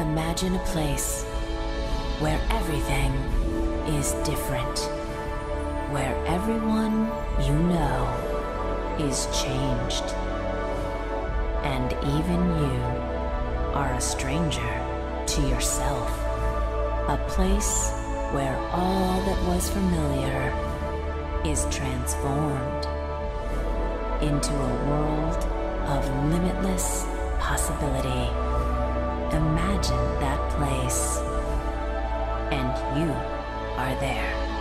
Imagine a place where everything is different, where everyone you know is changed, and even you are a stranger to yourself. A place where all that was familiar is transformed into a world of limitless possibility. Imagine that place, and you are there.